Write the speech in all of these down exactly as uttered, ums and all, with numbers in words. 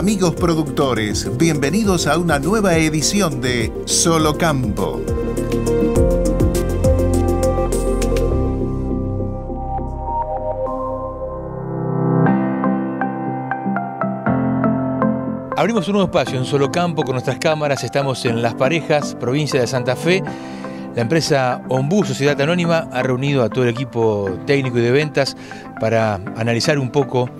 Amigos productores, bienvenidos a una nueva edición de Solo Campo. Abrimos un nuevo espacio en Solo Campo con nuestras cámaras. Estamos en Las Parejas, provincia de Santa Fe. La empresa Ombú, Sociedad Anónima, ha reunido a todo el equipo técnico y de ventas para analizar un poco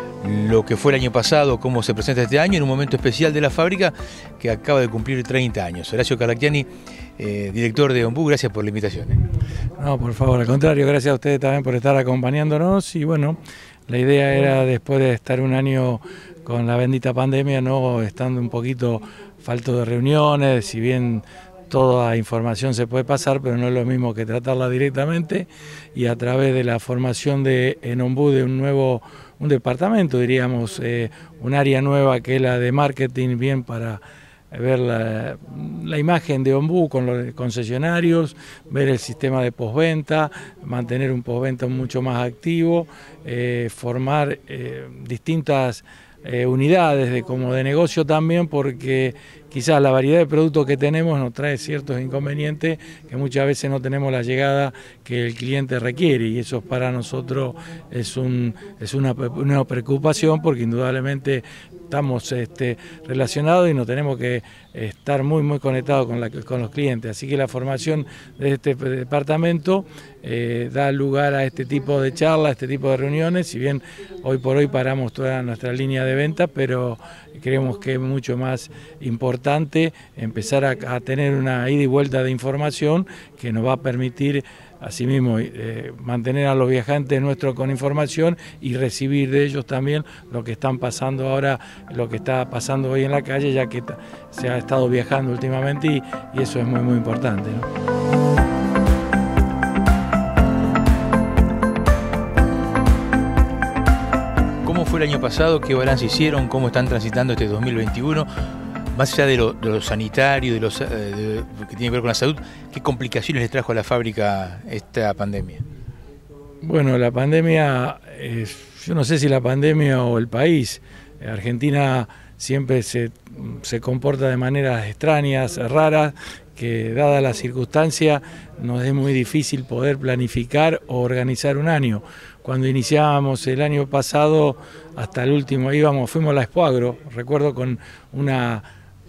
lo que fue el año pasado, cómo se presenta este año, en un momento especial de la fábrica que acaba de cumplir treinta años. Horacio Carlacchiani, eh, director de Ombú, gracias por la invitación. ¿eh? No, por favor, al contrario, gracias a ustedes también por estar acompañándonos. Y bueno, la idea era, después de estar un año con la bendita pandemia, no estando un poquito falto de reuniones, si bien toda información se puede pasar, pero no es lo mismo que tratarla directamente, y a través de la formación de en Ombú de un nuevo un departamento, diríamos, eh, un área nueva que es la de marketing, bien para ver la, la imagen de Ombú con los concesionarios, ver el sistema de postventa, mantener un postventa mucho más activo, eh, formar eh, distintas Eh, unidades de, como de negocio también, porque quizás la variedad de productos que tenemos nos trae ciertos inconvenientes que muchas veces no tenemos la llegada que el cliente requiere, y eso para nosotros es, un, es una, una preocupación, porque indudablemente estamos este, relacionados y nos tenemos que estar muy muy conectados con, la, con los clientes, así que la formación de este departamento eh, da lugar a este tipo de charlas, a este tipo de reuniones. Si bien hoy por hoy paramos toda nuestra línea de venta, pero creemos que es mucho más importante empezar a, a tener una ida y vuelta de información que nos va a permitir asimismo eh, mantener a los viajantes nuestros con información y recibir de ellos también lo que están pasando ahora, lo que está pasando hoy en la calle, ya que se ha estado viajando últimamente, y, y eso es muy muy importante, ¿no? ¿Cómo fue el año pasado? ¿Qué balance hicieron? ¿Cómo están transitando este dos mil veintiuno? Más allá de lo, de lo sanitario, de lo, de lo que tiene que ver con la salud, ¿qué complicaciones les trajo a la fábrica esta pandemia? Bueno, la pandemia, eh, yo no sé si la pandemia o el país, Argentina siempre se, se comporta de maneras extrañas, raras, que dada la circunstancia nos es muy difícil poder planificar o organizar un año. Cuando iniciábamos el año pasado, hasta el último, íbamos, fuimos a la Expo Agro, recuerdo con una...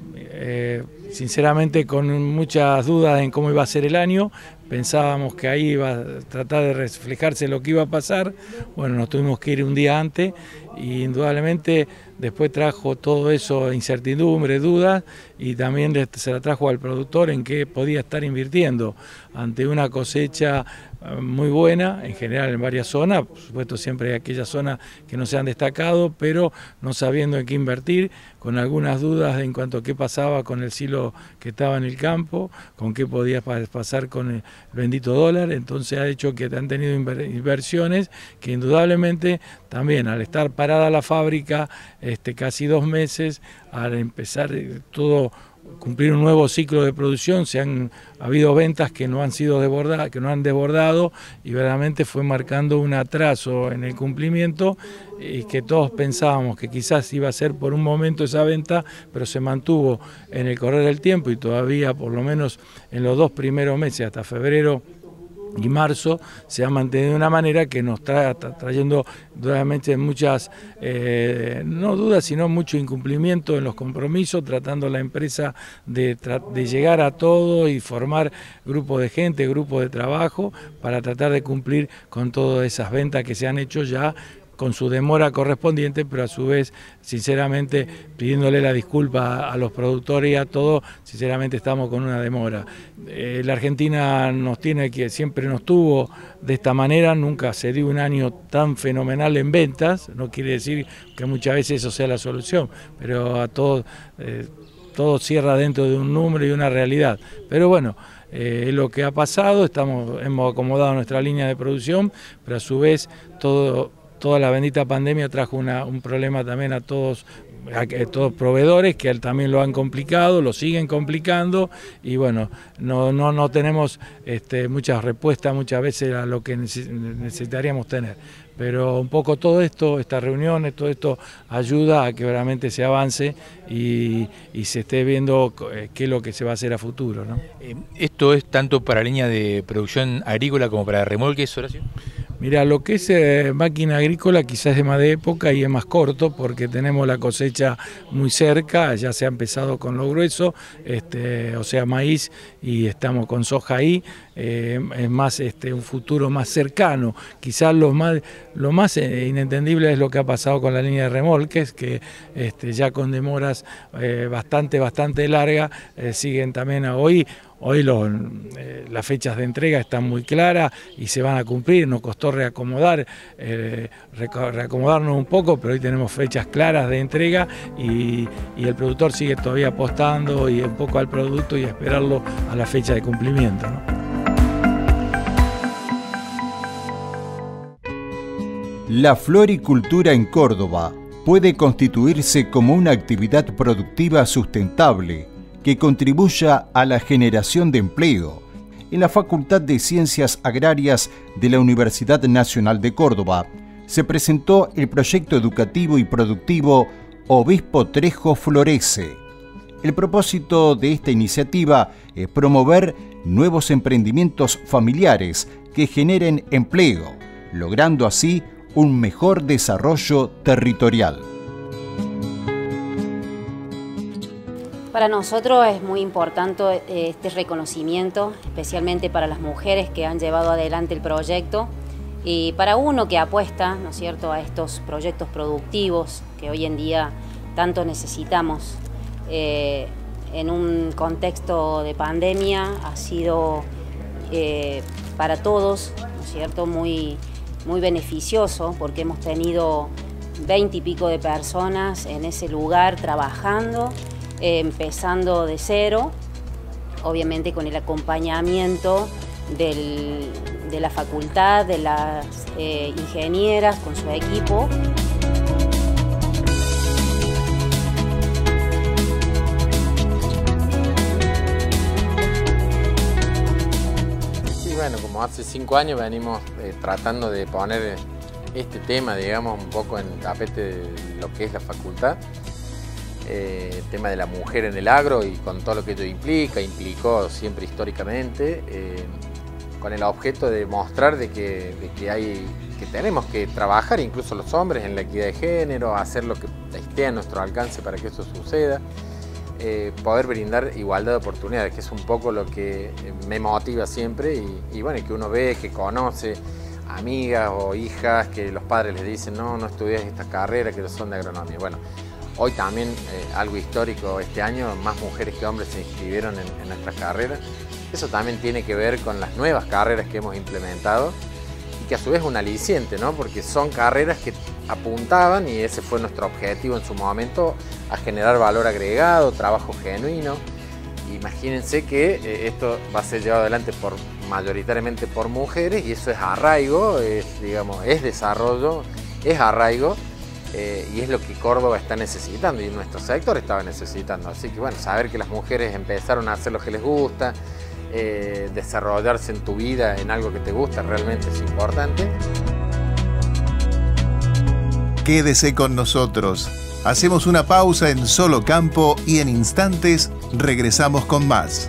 Eh, sinceramente con muchas dudas en cómo iba a ser el año, pensábamos que ahí iba a tratar de reflejarse lo que iba a pasar. Bueno, nos tuvimos que ir un día antes y indudablemente después trajo todo eso, incertidumbre, dudas, y también se la trajo al productor en qué podía estar invirtiendo ante una cosecha muy buena, en general en varias zonas, por supuesto siempre hay aquellas zonas que no se han destacado, pero no sabiendo en qué invertir, con algunas dudas en cuanto a qué pasaba con el silo que estaba en el campo, con qué podía pasar con el bendito dólar. Entonces ha hecho que han tenido inversiones que indudablemente también, al estar parada la fábrica este, casi dos meses, al empezar todo, cumplir un nuevo ciclo de producción, se han ha habido ventas que no han sido desbordadas, que no han desbordado, y verdaderamente fue marcando un atraso en el cumplimiento, y que todos pensábamos que quizás iba a ser por un momento esa venta, pero se mantuvo en el correr del tiempo, y todavía por lo menos en los dos primeros meses, hasta febrero y marzo, se ha mantenido de una manera que nos trae trayendo realmente muchas, eh, no dudas, sino mucho incumplimiento en los compromisos, tratando la empresa de, de llegar a todo y formar grupos de gente, grupos de trabajo, para tratar de cumplir con todas esas ventas que se han hecho ya, con su demora correspondiente, pero a su vez, sinceramente, pidiéndole la disculpa a los productores y a todos, sinceramente estamos con una demora. Eh, la Argentina nos tiene que, siempre nos tuvo de esta manera, nunca se dio un año tan fenomenal en ventas, no quiere decir que muchas veces eso sea la solución, pero a todos, eh, todo cierra dentro de un número y una realidad. Pero bueno, eh, es lo que ha pasado, estamos, hemos acomodado nuestra línea de producción, pero a su vez todo... toda la bendita pandemia trajo una, un problema también a todos, a, a todos proveedores que también lo han complicado, lo siguen complicando y bueno, no, no, no tenemos este, muchas respuestas muchas veces a lo que necesitaríamos tener. Pero un poco todo esto, estas reuniones, todo esto ayuda a que realmente se avance y, y se esté viendo qué es lo que se va a hacer a futuro, ¿no? ¿Esto es tanto para línea de producción agrícola como para remolques, Horacio? Mira, lo que es eh, máquina agrícola quizás es más de época y es más corto porque tenemos la cosecha muy cerca, ya se ha empezado con lo grueso, este, o sea maíz, y estamos con soja ahí, eh, es más este, un futuro más cercano. Quizás lo más, lo más eh, inentendible es lo que ha pasado con la línea de remolques, que este, ya con demoras eh, bastante, bastante largas, eh, siguen también a hoy. Hoy los, eh, las fechas de entrega están muy claras y se van a cumplir, nos costó reacomodar, eh, reacomodarnos un poco, pero hoy tenemos fechas claras de entrega y, y el productor sigue todavía apostando y un poco al producto y a esperarlo a la fecha de cumplimiento, ¿no? La floricultura en Córdoba puede constituirse como una actividad productiva sustentable que contribuya a la generación de empleo. En la Facultad de Ciencias Agrarias de la Universidad Nacional de Córdoba se presentó el proyecto educativo y productivo Obispo Trejo Florece. El propósito de esta iniciativa es promover nuevos emprendimientos familiares que generen empleo, logrando así un mejor desarrollo territorial. Para nosotros es muy importante este reconocimiento, especialmente para las mujeres que han llevado adelante el proyecto y para uno que apuesta, ¿no es cierto?, a estos proyectos productivos que hoy en día tanto necesitamos. Eh, en un contexto de pandemia ha sido eh, para todos, ¿no es cierto?, muy, muy beneficioso porque hemos tenido veinte y pico de personas en ese lugar trabajando, empezando de cero, obviamente con el acompañamiento del, de la facultad, de las eh, ingenieras con su equipo. Sí, bueno, como hace cinco años venimos eh, tratando de poner este tema, digamos, un poco en tapete de lo que es la facultad. Eh, el tema de la mujer en el agro y con todo lo que ello implica, implicó siempre históricamente, eh, con el objeto de mostrar de que, de que, hay, que tenemos que trabajar, incluso los hombres, en la equidad de género, hacer lo que esté a nuestro alcance para que eso suceda, eh, poder brindar igualdad de oportunidades, que es un poco lo que me motiva siempre y, y bueno, que uno ve, que conoce amigas o hijas que los padres les dicen no, no estudies esta carrera, que son de agronomía. Bueno, hoy también, eh, algo histórico este año, más mujeres que hombres se inscribieron en, en nuestras carreras. Eso también tiene que ver con las nuevas carreras que hemos implementado y que a su vez es un aliciente, ¿no? Porque son carreras que apuntaban, y ese fue nuestro objetivo en su momento, a generar valor agregado, trabajo genuino. Imagínense que eh, esto va a ser llevado adelante por, mayoritariamente por mujeres, y eso es arraigo, es, digamos, es desarrollo, es arraigo. Eh, y es lo que Córdoba está necesitando y nuestro sector estaba necesitando. Así que bueno, saber que las mujeres empezaron a hacer lo que les gusta, eh, desarrollarse en tu vida en algo que te gusta, realmente es importante. Quédese con nosotros. Hacemos una pausa en Solo Campo y en instantes regresamos con más.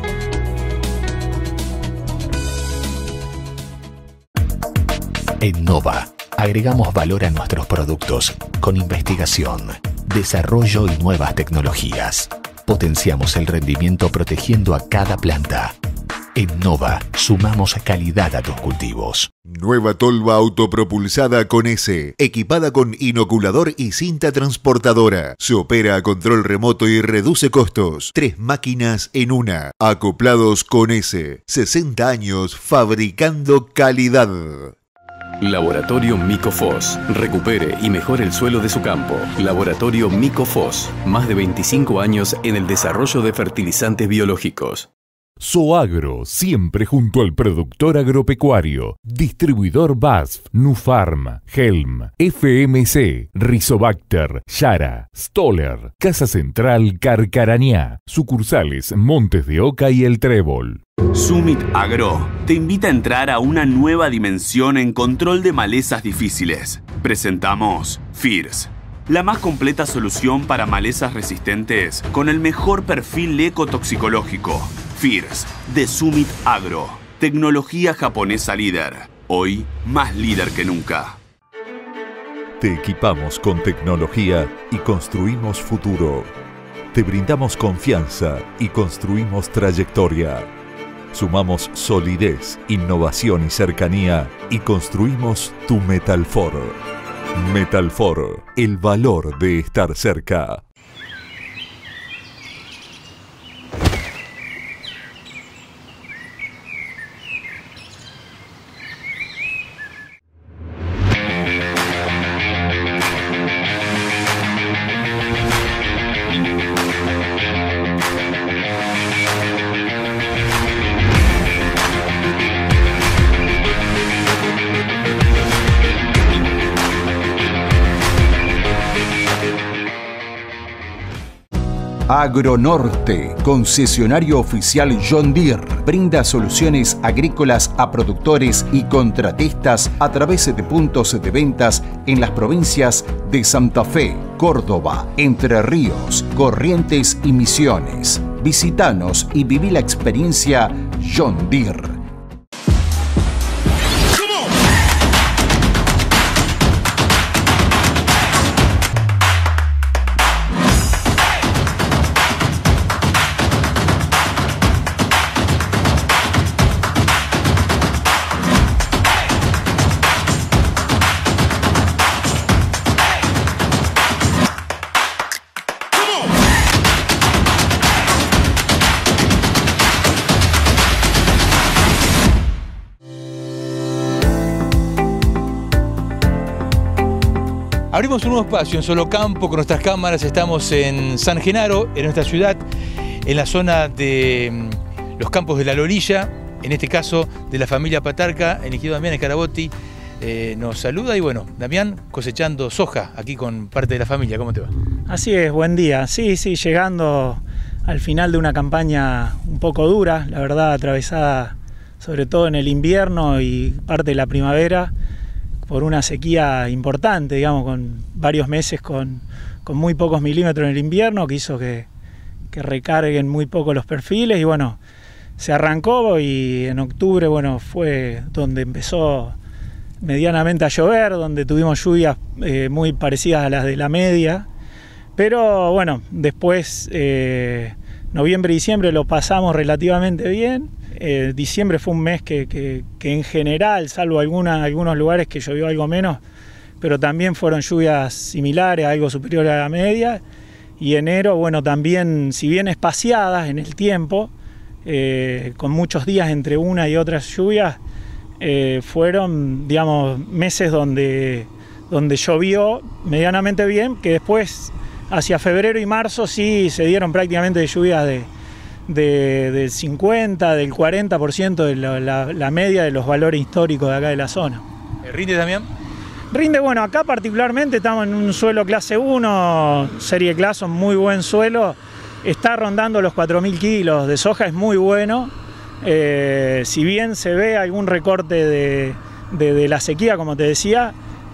En Nova agregamos valor a nuestros productos con investigación, desarrollo y nuevas tecnologías. Potenciamos el rendimiento protegiendo a cada planta. En Nova sumamos calidad a tus cultivos. Nueva tolva autopropulsada con S, equipada con inoculador y cinta transportadora. Se opera a control remoto y reduce costos. Tres máquinas en una. Acoplados con S. sesenta años fabricando calidad. Laboratorio Micofos. Recupere y mejore el suelo de su campo. Laboratorio Micofos. Más de veinticinco años en el desarrollo de fertilizantes biológicos. Soagro, siempre junto al productor agropecuario. Distribuidor B A S F, Nufarm, Helm, F M C, Rizobacter, Yara, Stoller, Casa Central, Carcarañá. Sucursales Montes de Oca y El Trébol. Summit Agro te invita a entrar a una nueva dimensión en control de malezas difíciles. Presentamos Fierce, la más completa solución para malezas resistentes con el mejor perfil ecotoxicológico. Fierce, de Summit Agro. Tecnología japonesa líder. Hoy, más líder que nunca. Te equipamos con tecnología y construimos futuro. Te brindamos confianza y construimos trayectoria. Sumamos solidez, innovación y cercanía y construimos tu Metalfor. Metalfor, el valor de estar cerca. Agronorte, concesionario oficial John Deere, brinda soluciones agrícolas a productores y contratistas a través de puntos de ventas en las provincias de Santa Fe, Córdoba, Entre Ríos, Corrientes y Misiones. Visítanos y viví la experiencia John Deere. Abrimos un nuevo espacio en Solo Campo con nuestras cámaras. Estamos en San Genaro, en nuestra ciudad, en la zona de los campos de La Lorilla, en este caso de la familia Patarca. El ingeniero Damián Scarabotti eh, nos saluda y bueno, Damián cosechando soja aquí con parte de la familia. ¿Cómo te va? Así es, buen día. Sí, sí, llegando al final de una campaña un poco dura, la verdad, atravesada sobre todo en el invierno y parte de la primavera, por una sequía importante, digamos, con varios meses con, con muy pocos milímetros en el invierno, que hizo que, que recarguen muy poco los perfiles, y bueno, se arrancó y en octubre, bueno, fue donde empezó medianamente a llover, donde tuvimos lluvias eh, muy parecidas a las de la media, pero bueno, después eh, noviembre y diciembre lo pasamos relativamente bien. Eh, diciembre fue un mes que, que, que en general, salvo alguna, algunos lugares que llovió algo menos, pero también fueron lluvias similares, algo superiores a la media. Y enero, bueno, también, si bien espaciadas en el tiempo, eh, con muchos días entre una y otras lluvias, eh, fueron, digamos, meses donde, donde llovió medianamente bien, que después, hacia febrero y marzo, sí se dieron prácticamente lluvias de De, del cincuenta, del cuarenta por ciento de la, la, la media de los valores históricos de acá de la zona. ¿Rinde, Damián? Rinde, bueno, acá particularmente estamos en un suelo clase uno, serie Clason, muy buen suelo, está rondando los cuatro mil kilos de soja, es muy bueno. Eh, si bien se ve algún recorte de, de, de la sequía, como te decía,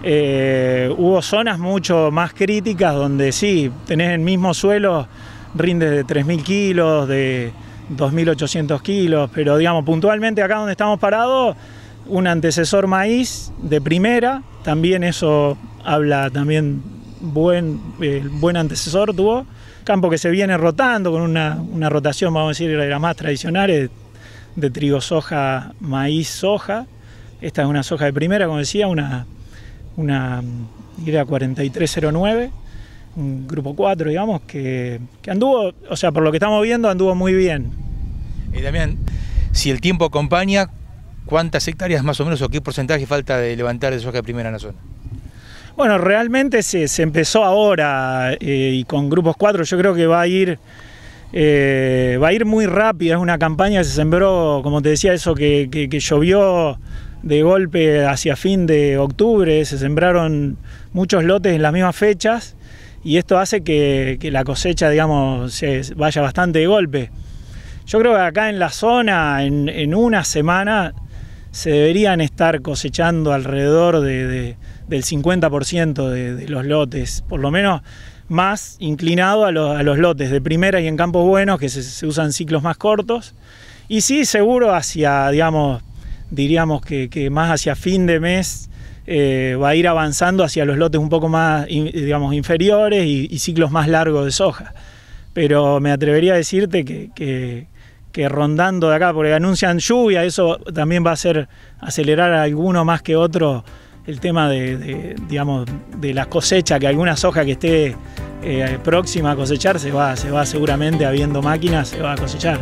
eh, hubo zonas mucho más críticas donde sí, tenés el mismo suelo, rinde de tres mil kilos, de dos mil ochocientos kilos, pero digamos puntualmente acá donde estamos parados, un antecesor maíz de primera, también eso habla también buen, eh, buen antecesor tuvo, campo que se viene rotando con una, una rotación, vamos a decir, de las más tradicionales, de trigo, soja, maíz, soja. Esta es una soja de primera, como decía, una, una cuarenta y tres cero nueve. Un grupo cuatro, digamos, que, que anduvo, o sea, por lo que estamos viendo, anduvo muy bien. Eh, Damián, si el tiempo acompaña, ¿cuántas hectáreas más o menos o qué porcentaje falta de levantar de soja de primera en la zona? Bueno, realmente se, se empezó ahora eh, y con grupos cuatro yo creo que va a ir Eh, va a ir muy rápida, es una campaña que se sembró, como te decía, eso que, que, que llovió de golpe hacia fin de octubre, se sembraron muchos lotes en las mismas fechas y esto hace que, que la cosecha, digamos, se vaya bastante de golpe. Yo creo que acá en la zona, en, en una semana, se deberían estar cosechando alrededor de, de, del cincuenta por ciento de, de los lotes, por lo menos más inclinado a los, a los lotes de primera y en campos buenos, que se, se usan ciclos más cortos. Y sí, seguro hacia, digamos, diríamos que, que más hacia fin de mes eh, va a ir avanzando hacia los lotes un poco más, digamos, inferiores y, y ciclos más largos de soja. Pero me atrevería a decirte que, que, que rondando de acá, porque anuncian lluvia, eso también va a hacer acelerar a alguno más que otro el tema de, de, digamos, de la cosecha, que alguna soja que esté eh, próxima a cosechar se va, se va seguramente, habiendo máquinas, se va a cosechar.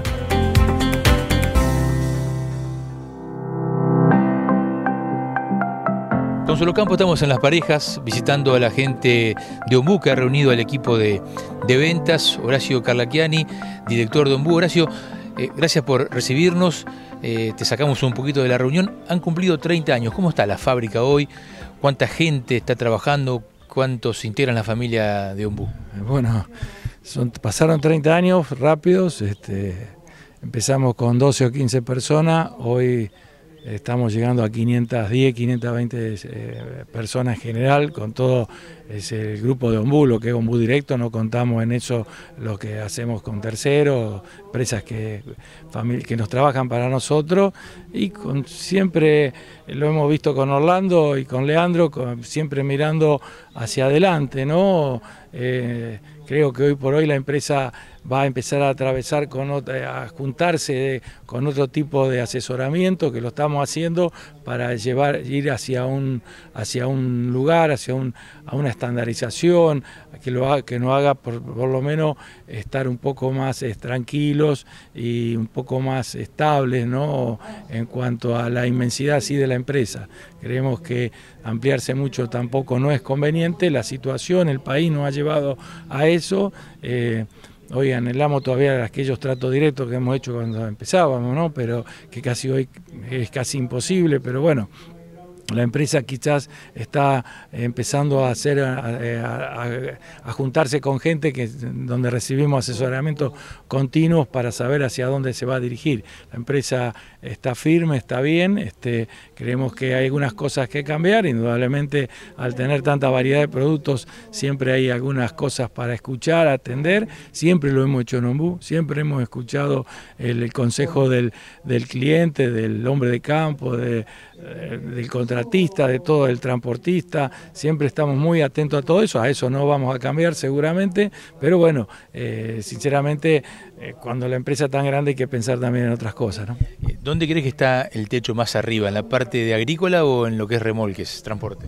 Con Solo Campo estamos en Las Parejas visitando a la gente de Ombú que ha reunido al equipo de, de ventas, Horacio Carlachiani, director de Ombú. Horacio, eh, gracias por recibirnos, eh, te sacamos un poquito de la reunión. Han cumplido treinta años, ¿cómo está la fábrica hoy? ¿Cuánta gente está trabajando? ¿Cuántos integran la familia de Ombú? Bueno, son, pasaron treinta años rápidos, este, empezamos con doce o quince personas, hoy estamos llegando a quinientas diez, quinientas veinte eh, personas en general, con todo ese grupo de Ombú, lo que es Ombú Directo, no contamos en eso lo que hacemos con terceros, empresas que, que nos trabajan para nosotros, y con, siempre lo hemos visto con Orlando y con Leandro, con, siempre mirando hacia adelante, ¿no? Eh, creo que hoy por hoy la empresa va a empezar a atravesar, con otra, a juntarse de, con otro tipo de asesoramiento, que lo estamos haciendo para llevar, ir hacia un, hacia un lugar, hacia un, a una estandarización, que, lo haga, que nos haga por, por lo menos estar un poco más eh, tranquilos y un poco más estables, ¿no? En cuanto a la inmensidad sí, de la empresa. Creemos que ampliarse mucho tampoco no es conveniente, la situación, el país nos ha llevado a eso. Eh, Hoy anhelamos todavía aquellos tratos directos que hemos hecho cuando empezábamos, ¿no? Pero que casi hoy es casi imposible, pero bueno, la empresa quizás está empezando a hacer a, a, a juntarse con gente que, donde recibimos asesoramientos continuos para saber hacia dónde se va a dirigir. La empresa está firme, está bien, este, creemos que hay algunas cosas que cambiar, indudablemente al tener tanta variedad de productos siempre hay algunas cosas para escuchar, atender, siempre lo hemos hecho en Ombú, siempre hemos escuchado el, el consejo del, del cliente, del hombre de campo, de, del contratista, de todo, el transportista, siempre estamos muy atentos a todo eso, a eso no vamos a cambiar seguramente, pero bueno, eh, sinceramente eh, cuando la empresa es tan grande hay que pensar también en otras cosas, ¿no? ¿Dónde crees que está el techo más arriba? ¿En la parte de agrícola o en lo que es remolques, transporte?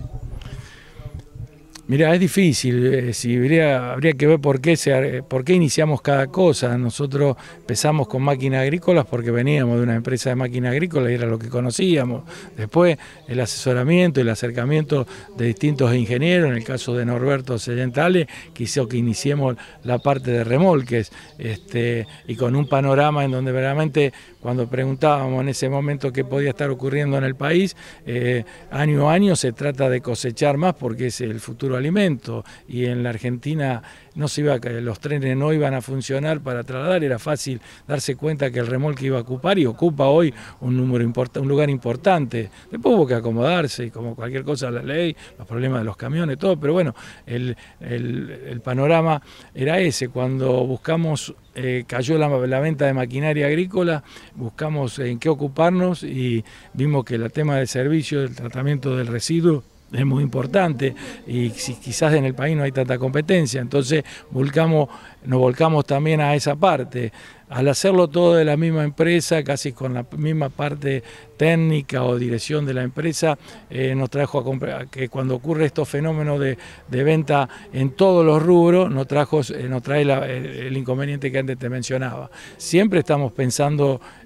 Mira, es difícil, eh, si habría, habría que ver por qué, se, por qué iniciamos cada cosa. Nosotros empezamos con máquinas agrícolas porque veníamos de una empresa de máquinas agrícolas y era lo que conocíamos. Después el asesoramiento y el acercamiento de distintos ingenieros, en el caso de Norberto Sellentale, que hizo que iniciemos la parte de remolques, este, y con un panorama en donde verdaderamente cuando preguntábamos en ese momento qué podía estar ocurriendo en el país, eh, año a año se trata de cosechar más porque es el futuro alimento, y en la Argentina no se iba, los trenes no iban a funcionar para trasladar, era fácil darse cuenta que el remolque iba a ocupar y ocupa hoy un número import, un lugar importante. Después hubo que acomodarse y como cualquier cosa la ley, los problemas de los camiones, todo, pero bueno, el, el, el panorama era ese. Cuando buscamos, eh, cayó la, la venta de maquinaria agrícola, buscamos en qué ocuparnos y vimos que el tema del servicio, del tratamiento del residuo, es muy importante y si quizás en el país no hay tanta competencia, entonces volcamos, nos volcamos también a esa parte. Al hacerlo todo de la misma empresa, casi con la misma parte técnica o dirección de la empresa, eh, nos trajo a, a que cuando ocurre estos fenómenos de, de venta en todos los rubros, nos, trajo, eh, nos trae la, el, el inconveniente que antes te mencionaba. Siempre estamos pensando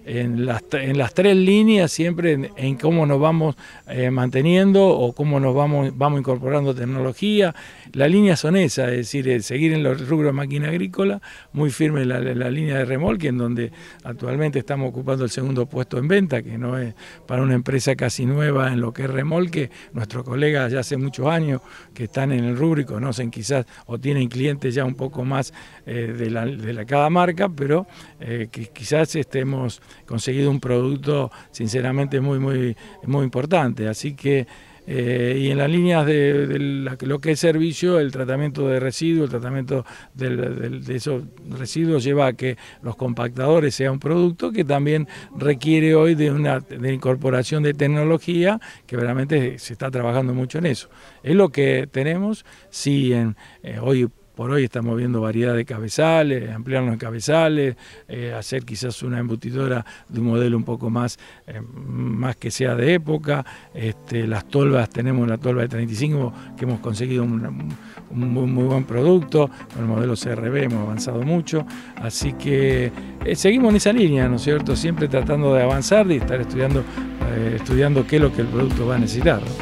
en las, en las tres líneas, siempre en, en cómo nos vamos eh, manteniendo o cómo nos vamos, vamos incorporando tecnología. Las líneas son esas, es decir, eh, seguir en los rubros de máquina agrícola, muy firme la, la línea de remolque, en donde actualmente estamos ocupando el segundo puesto en venta, que no es para una empresa casi nueva en lo que es remolque. Nuestros colegas ya hace muchos años que están en el rubro y conocen quizás o tienen clientes ya un poco más eh, de, la, de la cada marca, pero eh, que quizás este, hemos conseguido un producto sinceramente muy, muy, muy importante. Así que Eh, y en las líneas de, de la, lo que es servicio, el tratamiento de residuos, el tratamiento de, de, de esos residuos lleva a que los compactadores sea un producto que también requiere hoy de una de incorporación de tecnología, que realmente se está trabajando mucho en eso. Es lo que tenemos, sí, en, eh, hoy por hoy estamos viendo variedad de cabezales, ampliarnos en cabezales, eh, hacer quizás una embutidora de un modelo un poco más, eh, más que sea de época. Este, las tolvas, tenemos la tolva de treinta y cinco que hemos conseguido un, un muy, muy buen producto, con el modelo C R B hemos avanzado mucho, así que eh, seguimos en esa línea, ¿no es cierto? Siempre tratando de avanzar y estar estudiando, eh, estudiando qué es lo que el producto va a necesitar, ¿no?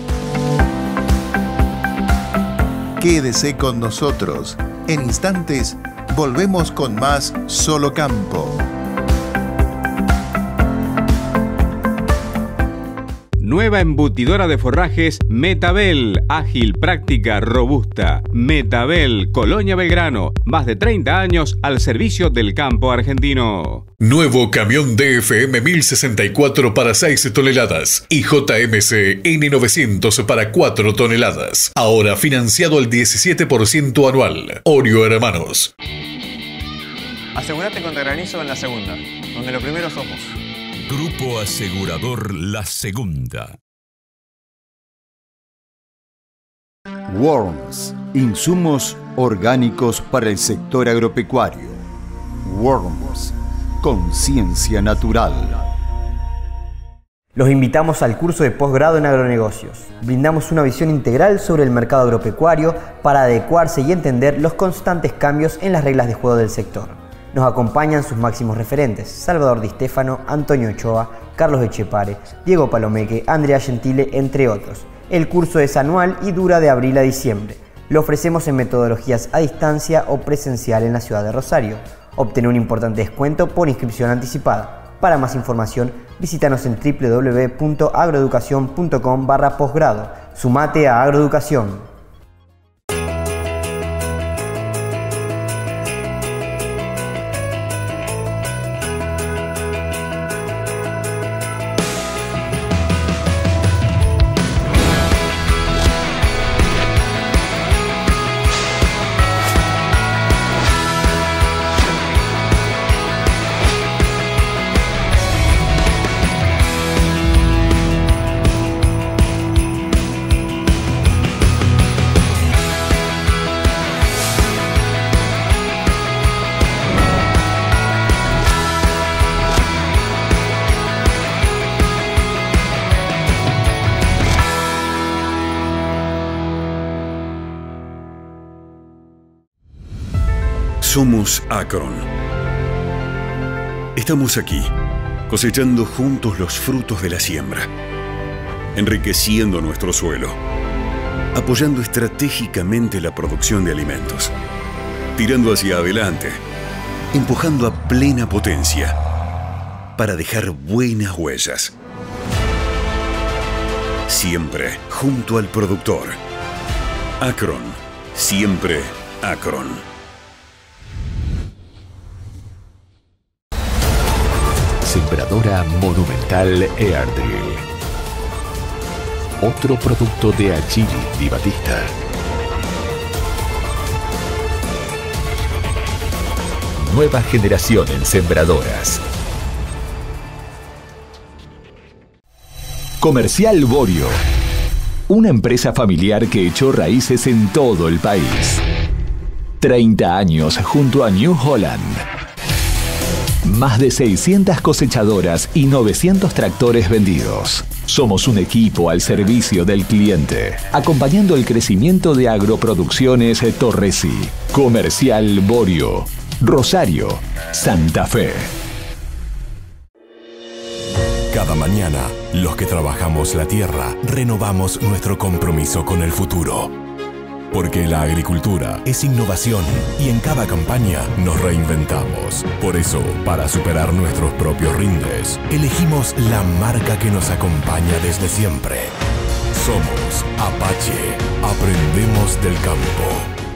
Quédese con nosotros. En instantes volvemos con más Solo Campo. Nueva embutidora de forrajes Metabel, ágil, práctica, robusta. Metabel, Colonia Belgrano, más de treinta años al servicio del campo argentino. Nuevo camión D F M mil sesenta y cuatro para seis toneladas y J M C N novecientos para cuatro toneladas. Ahora financiado al diecisiete por ciento anual. Orio Hermanos. Asegúrate contra granizo en La Segunda, donde lo primero somos. Grupo Asegurador La Segunda. Worms, insumos orgánicos para el sector agropecuario. Worms, conciencia natural. Los invitamos al curso de posgrado en agronegocios. Brindamos una visión integral sobre el mercado agropecuario para adecuarse y entender los constantes cambios en las reglas de juego del sector. Nos acompañan sus máximos referentes: Salvador Di Stefano, Antonio Ochoa, Carlos Echepare, Diego Palomeque, Andrea Gentile, entre otros. El curso es anual y dura de abril a diciembre. Lo ofrecemos en metodologías a distancia o presencial en la ciudad de Rosario. Obtener un importante descuento por inscripción anticipada. Para más información, visítanos en w w w punto agroeducación punto com barra posgrado. Sumate a Agroeducación. Somos Acron. Estamos aquí, cosechando juntos los frutos de la siembra, enriqueciendo nuestro suelo, apoyando estratégicamente la producción de alimentos, tirando hacia adelante, empujando a plena potencia para dejar buenas huellas. Siempre junto al productor. Acron, siempre Acron. Sembradora Monumental Airdrill. Otro producto de Achiri Di Battista. Nueva generación en sembradoras. Comercial Borio. Una empresa familiar que echó raíces en todo el país. treinta años junto a New Holland. Más de seiscientas cosechadoras y novecientos tractores vendidos. Somos un equipo al servicio del cliente, acompañando el crecimiento de Agroproducciones Torresi. Comercial Borio, Rosario, Santa Fe. Cada mañana, los que trabajamos la tierra, renovamos nuestro compromiso con el futuro. Porque la agricultura es innovación y en cada campaña nos reinventamos. Por eso, para superar nuestros propios rindes, elegimos la marca que nos acompaña desde siempre. Somos Apache. Aprendemos del campo.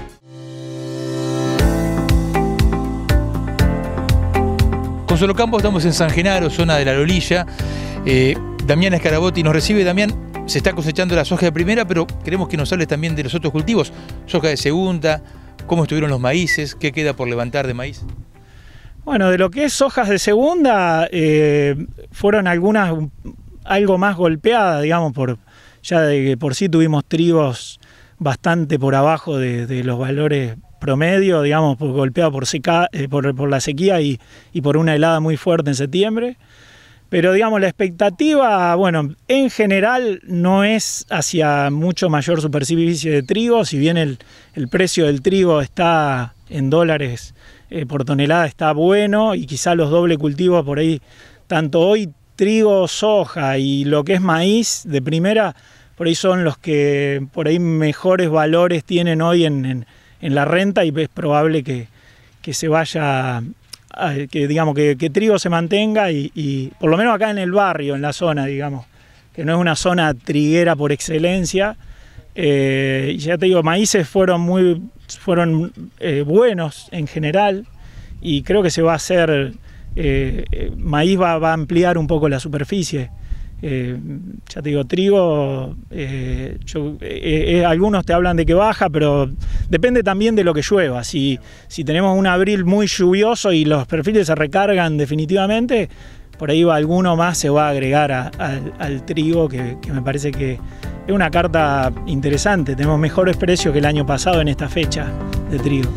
Con Solo Campo estamos en San Genaro, zona de La Lolilla. Eh, Damián Escarabotti nos recibe. Damián, se está cosechando la soja de primera, pero queremos que nos hables también de los otros cultivos. Soja de segunda, cómo estuvieron los maíces, qué queda por levantar de maíz. Bueno, de lo que es sojas de segunda, eh, fueron algunas algo más golpeadas, digamos, por ya de que por sí tuvimos trigos bastante por abajo de, de los valores promedio, digamos, por, golpeado por, seca, eh, por, por la sequía y, y por una helada muy fuerte en septiembre. Pero digamos, la expectativa, bueno, en general no es hacia mucho mayor superficie de trigo, si bien el, el precio del trigo está en dólares eh, por tonelada, está bueno, y quizá los doble cultivos por ahí, tanto hoy trigo, soja y lo que es maíz de primera, por ahí son los que por ahí mejores valores tienen hoy en, en, en la renta, y es probable que, que se vaya... que digamos que, que trigo se mantenga y, y por lo menos acá en el barrio, en la zona, digamos, que no es una zona triguera por excelencia. Eh, ya te digo, maíces fueron muy fueron eh, buenos en general, y creo que se va a hacer, eh, maíz va, va a ampliar un poco la superficie. Eh, ya te digo, trigo, eh, yo, eh, eh, algunos te hablan de que baja, pero depende también de lo que llueva. Si, si tenemos un abril muy lluvioso y los perfiles se recargan definitivamente, por ahí va alguno más, se va a agregar a, a, al trigo, que, que me parece que es una carta interesante. Tenemos mejores precios que el año pasado en esta fecha de trigo.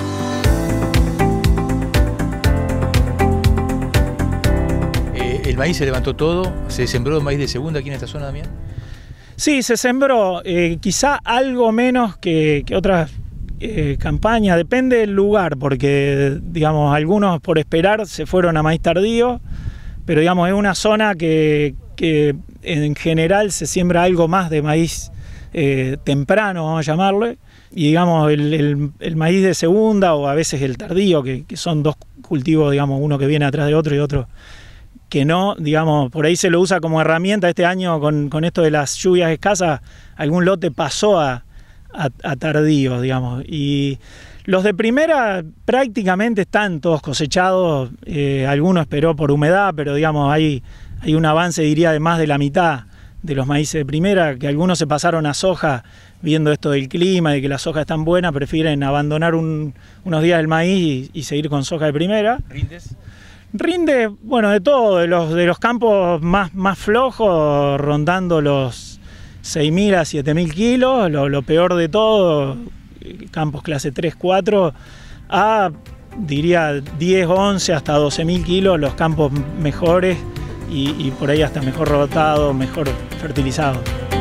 ¿El maíz se levantó todo? ¿Se sembró maíz de segunda aquí en esta zona, Damián? Sí, se sembró, eh, quizá algo menos que, que otras eh, campañas, depende del lugar, porque digamos, algunos por esperar se fueron a maíz tardío, pero digamos, es una zona que, que en general se siembra algo más de maíz eh, temprano, vamos a llamarle, y digamos, el, el, el maíz de segunda o a veces el tardío, que, que son dos cultivos, digamos, uno que viene atrás de otro y otro que no, digamos, por ahí se lo usa como herramienta. Este año con, con esto de las lluvias escasas, algún lote pasó a, a, a tardío, digamos, y los de primera prácticamente están todos cosechados, eh, alguno esperó por humedad, pero digamos, hay, hay un avance, diría, de más de la mitad de los maíces de primera, que algunos se pasaron a soja viendo esto del clima, de que la soja es tan buena, prefieren abandonar un, unos días el maíz y, y seguir con soja de primera. ¿Rindes? Rinde, bueno, de todo, de los, de los campos más, más flojos, rondando los seis mil a siete mil kilos, lo, lo peor de todo, campos clase tres, cuatro, a, diría, diez, once, hasta doce mil kilos, los campos mejores y, y por ahí hasta mejor rotado, mejor fertilizado.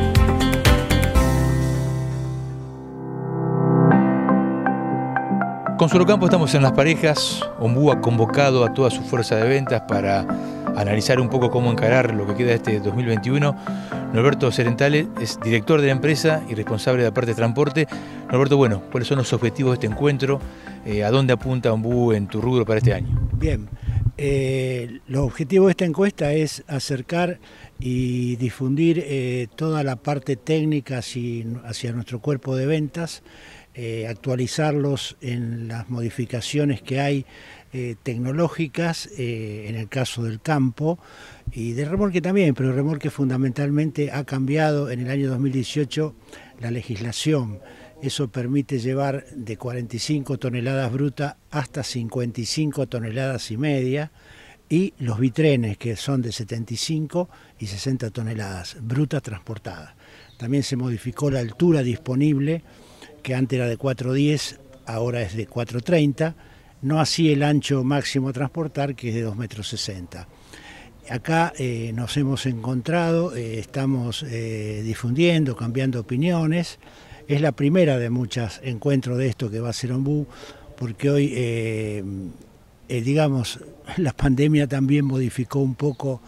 Con Solo Campo estamos en Las Parejas. Ombú ha convocado a toda su fuerza de ventas para analizar un poco cómo encarar lo que queda de este dos mil veintiuno. Norberto Serentale es director de la empresa y responsable de la parte de transporte. Norberto, bueno, ¿cuáles son los objetivos de este encuentro? Eh, ¿A dónde apunta Ombú en tu rubro para este año? Bien, eh, los objetivos de esta encuesta es acercar y difundir eh, toda la parte técnica hacia, hacia nuestro cuerpo de ventas, Eh, actualizarlos en las modificaciones que hay eh, tecnológicas, eh, en el caso del campo, y de remolque también, pero el remolque fundamentalmente ha cambiado en el año dos mil dieciocho la legislación. Eso permite llevar de cuarenta y cinco toneladas brutas hasta cincuenta y cinco toneladas y media, y los bitrenes, que son de setenta y cinco y sesenta toneladas brutas transportadas. También se modificó la altura disponible, que antes era de cuatro diez, ahora es de cuatro treinta, no así el ancho máximo a transportar, que es de dos metros sesenta. Acá eh, nos hemos encontrado, eh, estamos eh, difundiendo, cambiando opiniones. Es la primera de muchos encuentros de esto que va a ser Ombú, porque hoy, eh, eh, digamos, la pandemia también modificó un poco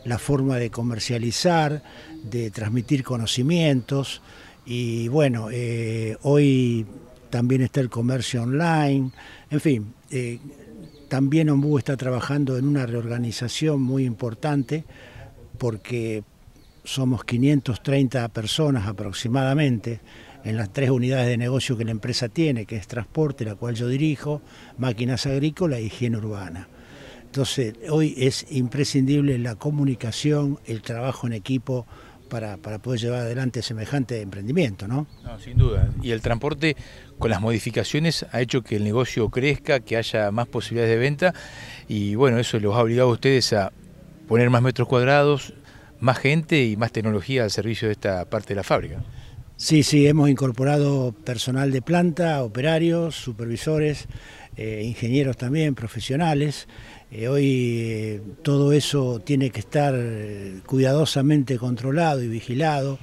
la forma de comercializar, de transmitir conocimientos. Y bueno, eh, hoy también está el comercio online. En fin, eh, también Ombú está trabajando en una reorganización muy importante porque somos quinientas treinta personas aproximadamente en las tres unidades de negocio que la empresa tiene, que es transporte, la cual yo dirijo, máquinas agrícolas y higiene urbana. Entonces, hoy es imprescindible la comunicación, el trabajo en equipo para, para poder llevar adelante semejante emprendimiento, ¿no? No, sin duda. Y el transporte, con las modificaciones, ha hecho que el negocio crezca, que haya más posibilidades de venta, y bueno, eso los ha obligado a ustedes a poner más metros cuadrados, más gente y más tecnología al servicio de esta parte de la fábrica. Sí, sí, hemos incorporado personal de planta, operarios, supervisores, eh, ingenieros también, profesionales. Eh, hoy eh, todo eso tiene que estar eh, cuidadosamente controlado y vigilado.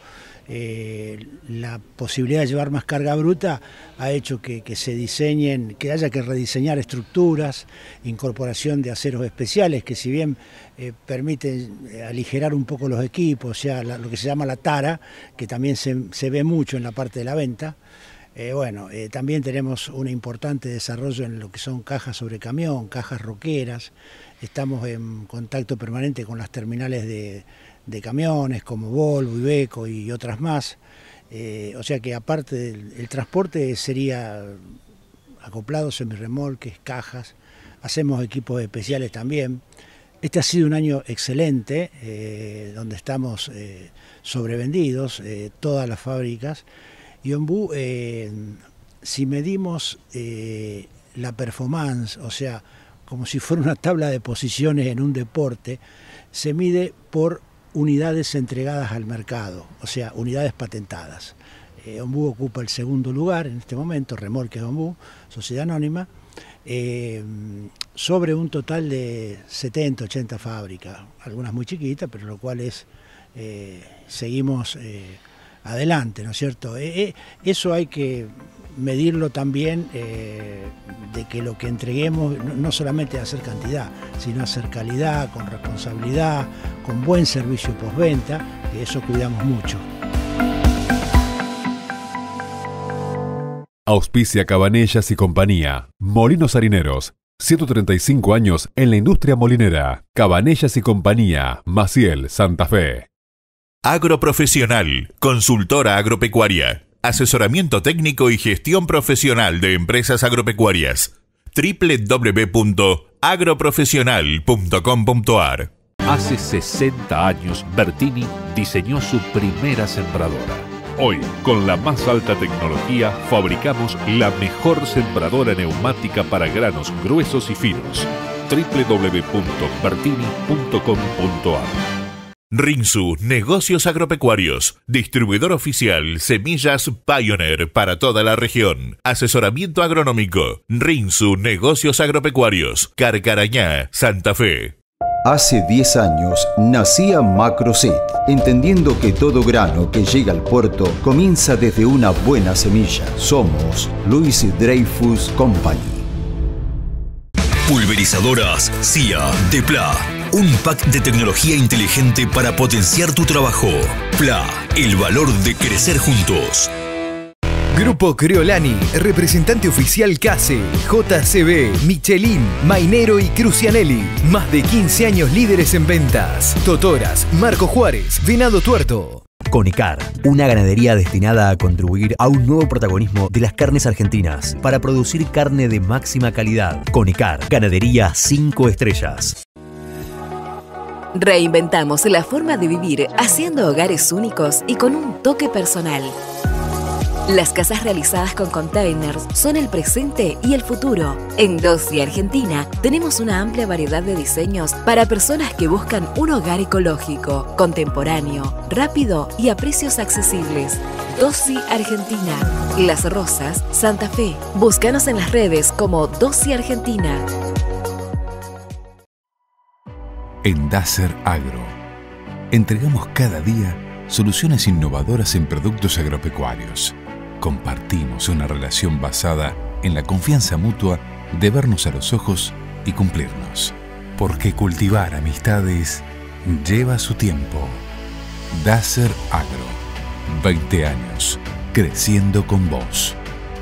Eh, la posibilidad de llevar más carga bruta ha hecho que, que se diseñen, que haya que rediseñar estructuras, incorporación de aceros especiales que si bien eh, permiten aligerar un poco los equipos, o sea, la, lo que se llama la tara, que también se, se ve mucho en la parte de la venta. Eh, bueno, eh, también tenemos un importante desarrollo en lo que son cajas sobre camión, cajas roqueras. Estamos en contacto permanente con las terminales de, de camiones como Volvo, Iveco y otras más. Eh, o sea que aparte del el transporte sería acoplados, semirremolques, cajas. Hacemos equipos especiales también. Este ha sido un año excelente, eh, donde estamos eh, sobrevendidos, eh, todas las fábricas. Y Ombú, eh, si medimos eh, la performance, o sea, como si fuera una tabla de posiciones en un deporte, se mide por unidades entregadas al mercado, o sea, unidades patentadas. Eh, Ombú ocupa el segundo lugar en este momento, Remolques Ombú, sociedad anónima, eh, sobre un total de setenta, ochenta fábricas, algunas muy chiquitas, pero lo cual es, eh, seguimos eh, adelante, ¿no es cierto? Eh, eh, eso hay que medirlo también, eh, de que lo que entreguemos no, no solamente hacer cantidad, sino hacer calidad, con responsabilidad, con buen servicio postventa, que eso cuidamos mucho. Auspicia Cabanellas y Compañía. Molinos Harineros. ciento treinta y cinco años en la industria molinera. Cabanellas y Compañía. Maciel, Santa Fe. Agroprofesional, consultora agropecuaria, asesoramiento técnico y gestión profesional de empresas agropecuarias. doble u doble u doble u punto agroprofesional punto com punto a r. Hace sesenta años, Bertini diseñó su primera sembradora. Hoy, con la más alta tecnología, fabricamos la mejor sembradora neumática para granos gruesos y finos. doble u doble u doble u punto bertini punto com punto a r. Rinsu, negocios agropecuarios, distribuidor oficial, semillas Pioneer para toda la región, asesoramiento agronómico, Rinsu, negocios agropecuarios, Carcarañá, Santa Fe. Hace diez años nacía Macroset, entendiendo que todo grano que llega al puerto comienza desde una buena semilla. Somos Louis Dreyfus Company. Pulverizadoras C I A de P L A. Un pack de tecnología inteligente para potenciar tu trabajo. P L A, el valor de crecer juntos. Grupo Creolani, representante oficial CASE, J C B, Michelin, Mainero y Crucianelli. Más de quince años líderes en ventas. Totoras, Marco Juárez, Venado Tuerto. Conecar, una ganadería destinada a contribuir a un nuevo protagonismo de las carnes argentinas para producir carne de máxima calidad. Conecar, ganadería cinco estrellas. Reinventamos la forma de vivir haciendo hogares únicos y con un toque personal. Las casas realizadas con containers son el presente y el futuro. En Dossi Argentina tenemos una amplia variedad de diseños para personas que buscan un hogar ecológico, contemporáneo, rápido y a precios accesibles. Dossi Argentina, Las Rosas, Santa Fe. Búscanos en las redes como Dossi Argentina. En Dacer Agro, entregamos cada día soluciones innovadoras en productos agropecuarios. Compartimos una relación basada en la confianza mutua de vernos a los ojos y cumplirnos. Porque cultivar amistades lleva su tiempo. Dacer Agro. veinte años. Creciendo con vos.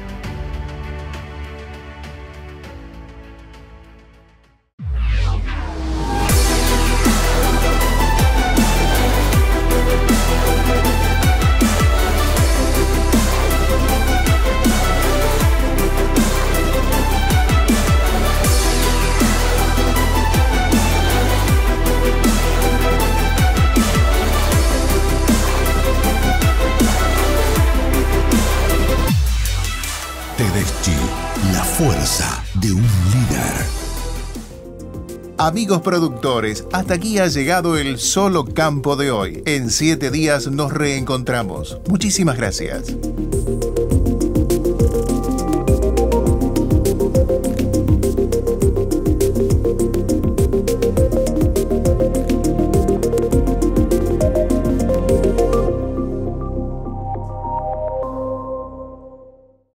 La fuerza de un líder. Amigos productores, hasta aquí ha llegado el Solo Campo de hoy. En siete días nos reencontramos. Muchísimas gracias.